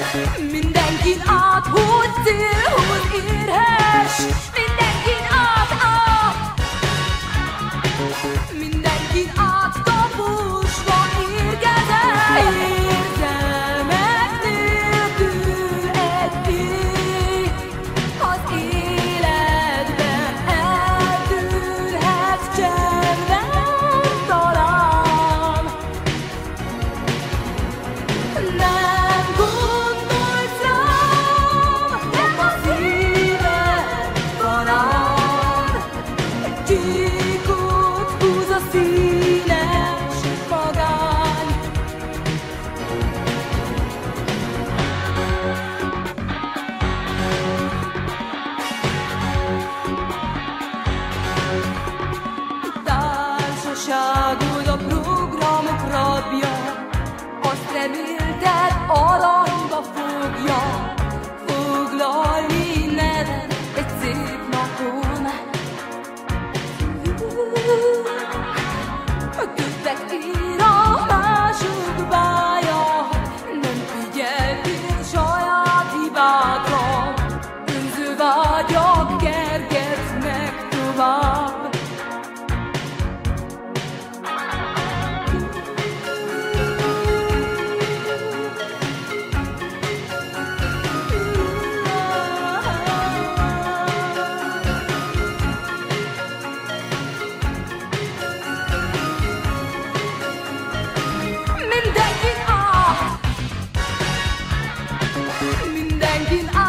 Mindenkin át, hogy célhoz érhess. Mindenkin át, mindenkin át kapusva érkezett. Érzelmek nélkül egy éj az életben eltűnhet csendben talán. Nem gondolsz rám, nem a szíved talán. Csíkot húz a színes magány. Társaságod a programok rabja, azt remélted aranyba fogja foglalni neved egy szép napon. A követ ír a mások bája, nem figyeltél saját hibádra. Önző vágyak kergetnek tovább. Mindenkin át, mindenkin át.